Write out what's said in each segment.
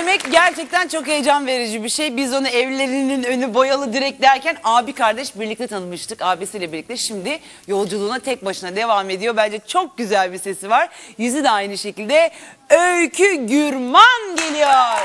söylemek gerçekten çok heyecan verici bir şey. Biz onu evlerinin önü boyalı direkt derken abi kardeş birlikte tanımıştık. Abisiyle birlikte. Şimdi yolculuğuna tek başına devam ediyor. Bence çok güzel bir sesi var. Yüzü de aynı şekilde. Öykü Gürman geliyor.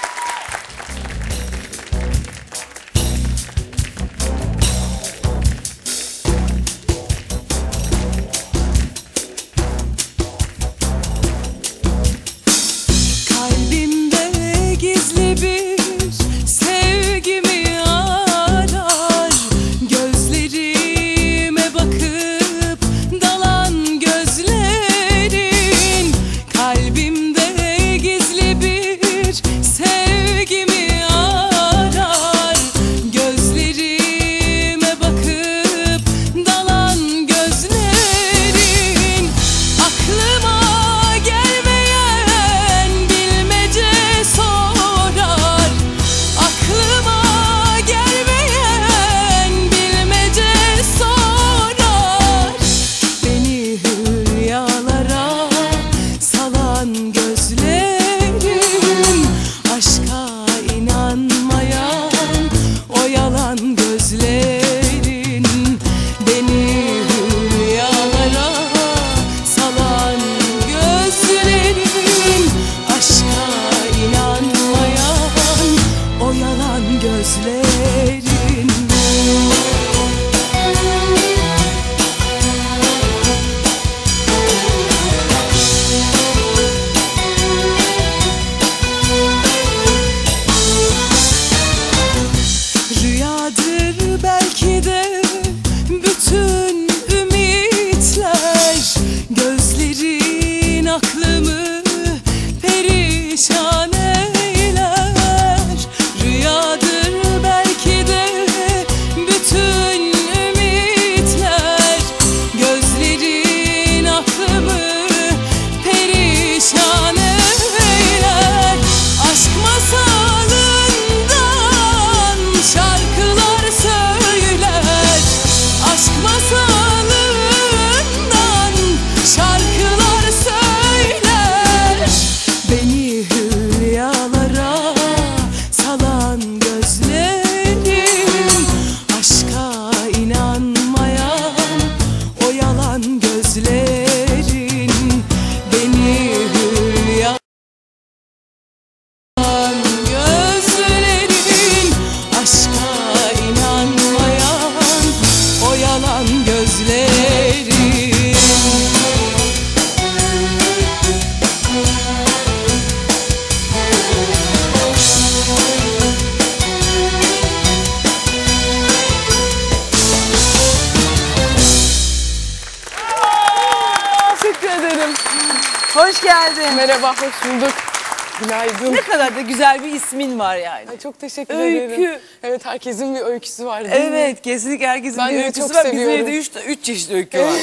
Hoş geldin. Merhaba, hoş bulduk. Günaydın. Ne kadar da güzel bir ismin var yani. Ay, çok teşekkür Öykü. ederim. Evet, herkesin bir öyküsü var değil Evet, mi? kesinlikle herkesin Ben bir de öyküsü çok var. seviyorum. Bizim evde üç çeşit öykü var.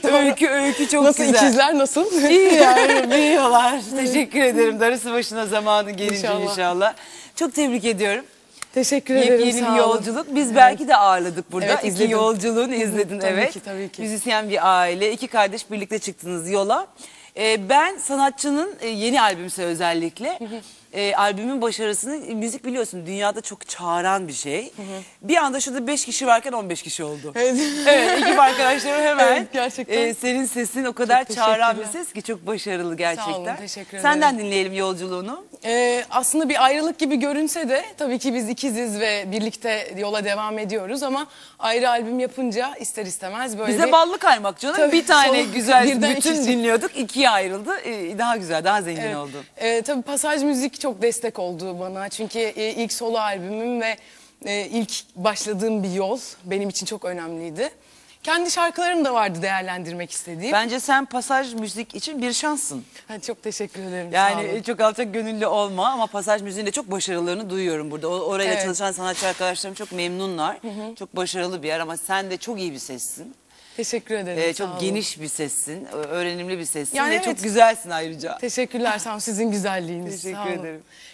öykü çok nasıl, güzel. ikizler nasıl? İyi yani, büyüyorlar. Teşekkür ederim. Darısı başına zamanı gelince inşallah. Çok tebrik ediyorum. Teşekkür ederim. Yeni bir yolculuk. Biz belki de ağırladık burada. Evet, izledim. İki yolculuğunu izledin. Tabii Evet. ki, tabii ki. Müzisyen bir aile. İki kardeş birlikte çıktınız yola. Ben sanatçının yeni albümse özellikle albümün başarısını müzik biliyorsun dünyada çok çağıran bir şey. Bir anda şurada 5 kişi varken 15 kişi oldu. Evet. Evet, ekip arkadaşlarım hemen Evet, gerçekten. senin sesin o kadar Çok çağıran bir teşekkürler. ses ki çok başarılı gerçekten. Sağ olun, teşekkür ederim. Senden dinleyelim yolculuğunu. Aslında bir ayrılık gibi görünse de tabii ki biz ikiziz ve birlikte yola devam ediyoruz ama ayrı albüm yapınca ister istemez böyle Bize bir... ballı kaymak canım. Tabii, bir tane son- güzel birden bütün iki- dinliyorduk. İkiye ayrıldı. Daha güzel, daha zengin oldu. Tabii Pasaj Müzik çok destek oldu bana. Çünkü ilk solo albümüm ve ilk başladığım bir yol benim için çok önemliydi. Kendi şarkılarım da vardı değerlendirmek istediğim. Bence sen Pasaj Müzik için bir şanssın. Çok teşekkür ederim. Sağ olun. Yani çok alçak gönüllü olma ama Pasaj Müziğin de çok başarılarını duyuyorum burada. Orayla Evet. çalışan sanatçı arkadaşlarım çok memnunlar. Çok başarılı bir yer ama sen de çok iyi bir sessin. Teşekkür ederim. Sağ olun. Çok geniş bir sessin, öğrenimli bir sessin Yani ve evet. çok güzelsin ayrıca. Teşekkürler, sağ olun, sizin güzelliğiniz. Teşekkür Sağ olun. ederim.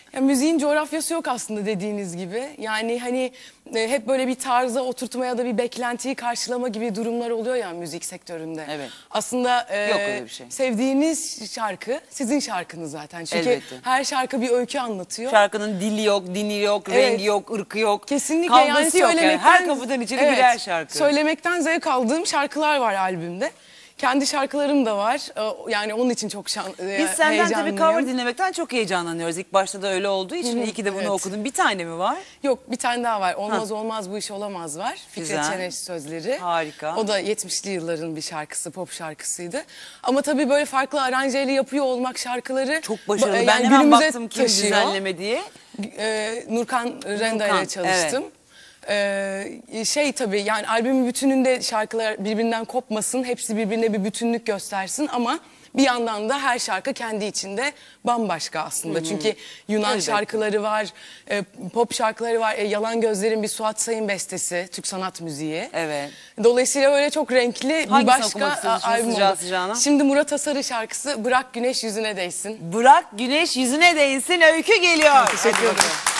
Ya müziğin coğrafyası yok aslında dediğiniz gibi. Yani hani hep böyle bir tarza oturtma ya da bir beklentiyi karşılama gibi durumlar oluyor ya müzik sektöründe. Evet. Aslında Yok öyle bir şey. sevdiğiniz şarkı sizin şarkınız zaten. Çünkü Elbette. her şarkı bir öykü anlatıyor. Şarkının dili yok, dini yok, Evet. rengi yok, ırkı yok. Kesinlikle Kavgası yani yok yani. söylemekten... Her kapıdan içeri Evet, birer şarkı. Söylemekten zevk aldığım şarkılar var albümde. Kendi şarkılarım da var. Yani onun için çok Biz senden tabii heyecanlıyım. cover dinlemekten çok heyecanlanıyoruz. İlk başta da öyle olduğu için iyi ki de bunu Evet. okudun. Bir tane mi var? Yok, bir tane daha var. Olmaz olmaz bu iş olamaz var. Fikret Güzel. Çeneş sözleri. Harika. O da 70'li yılların bir şarkısı, pop şarkısıydı. Ama tabii böyle farklı aranjeli yapıyor olmak şarkıları... Çok başarılı. yani Ben hemen günümüze baktım kim taşıyor. düzenleme diye. Nurkan Renda Nurkan, ile çalıştım. Tabii yani albümün bütününde şarkılar birbirinden kopmasın, hepsi birbirine bir bütünlük göstersin ama bir yandan da her şarkı kendi içinde bambaşka aslında. Çünkü Yunan Elbette. şarkıları var, pop şarkıları var, Yalan Gözler'in bir Suat Sayın bestesi, Türk sanat müziği. Evet. Dolayısıyla öyle çok renkli bir Hangisini başka okumak istiyorsun şimdi albüm sıcağı oldu. sıcağına? Şimdi Murat Asarı şarkısı Bırak Güneş Yüzüne Değsin. Bırak güneş yüzüne değsin, öykü geliyor. Teşekkür Hadi ederim. bakalım.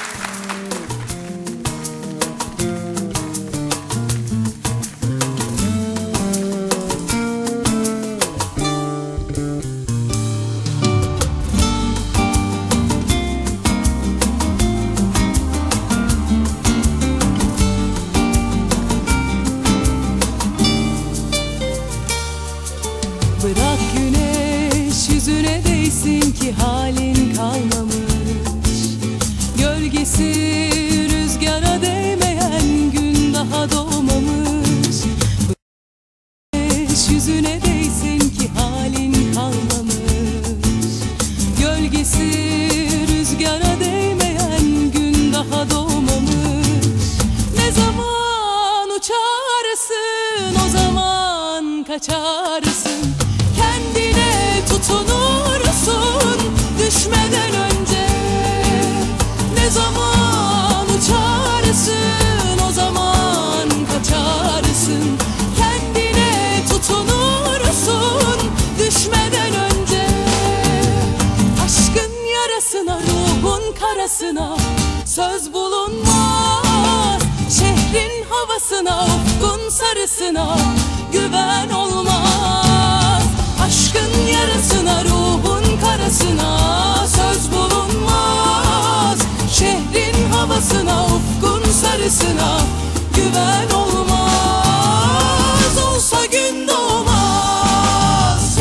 Bırak güneş yüzüne değsin ki halin kalmamış. Gölgesi rüzgara değmeyen gün daha doğmamış. Bırak güneş yüzüne değsin ki halin kalmamış. Gölgesi rüzgara değmeyen gün daha doğmamış. Ne zaman uçarsın o zaman kaçarsın. Kendine tutunursun düşmeden önce. Ne zaman uçarsın o zaman kaçarsın. Kendine tutunursun düşmeden önce. Aşkın yarasına, ruhun karasına söz bulunmaz. Şehrin havasına, ufkun sarısına güven olmaz. Aşkın yarasına, ruhun karasına söz bulunmaz. Şehrin havasına, ufkun sarısına güven olmaz. Olsa gün doğmaz.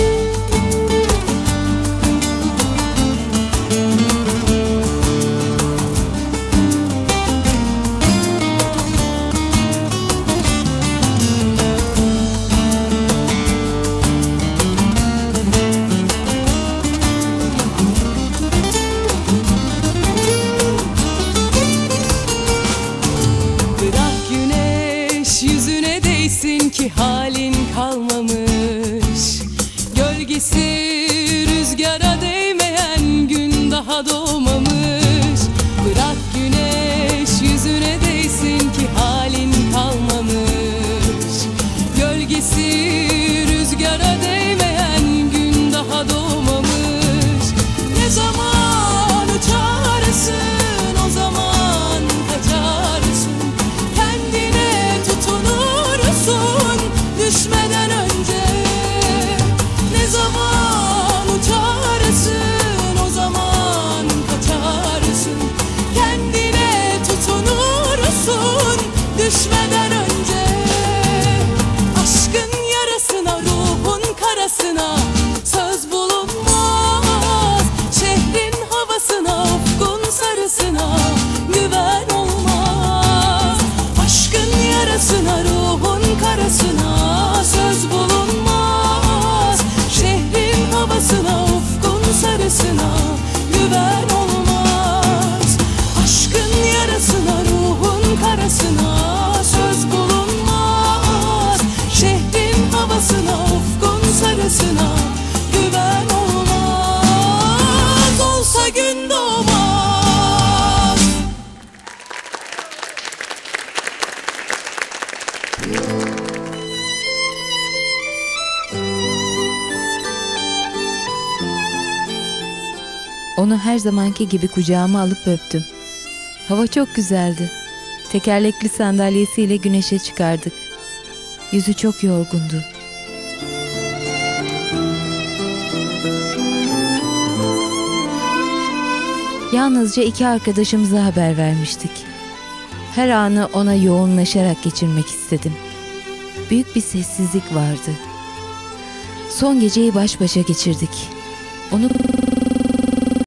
Bırak güneş yüzüne değsin ki halin kalmamış. Gölgesi rüzgara değmeyen gün daha doğmamış. Bırak güneş yüzüne değsin ki halin kalmamış. Gölgesi rüzgara değmeyen gün daha doğmamış. Ne zaman uçarsın o zaman kaçarsın. Kendine tutunursun düşmeden önce. Ne zaman uçarsın o zaman kaçarsın. Kendine tutunursun düşmeden önce. Aşkın yarasına, ruhun karasına söz bulunmaz. Şehrin havasına, ufkun sarısına güven olmaz. Aşkın yarasına, ruhun karasına söz bulunmaz. Şehrin havasına, ufkun sarısına güven olmaz. Aşkın yarasına, ruhun karasına söz bulunmaz. Şehrin havasına, ufkun sarısına güven olmaz. Olsa gün doğmaz. Onu her zamanki gibi kucağıma alıp öptüm. Hava çok güzeldi. Tekerlekli sandalyesiyle güneşe çıkardık. Yüzü çok yorgundu. Yalnızca 2 arkadaşımıza haber vermiştik. Her anı ona yoğunlaşarak geçirmek istedim. Büyük bir sessizlik vardı. Son geceyi baş başa geçirdik. Onu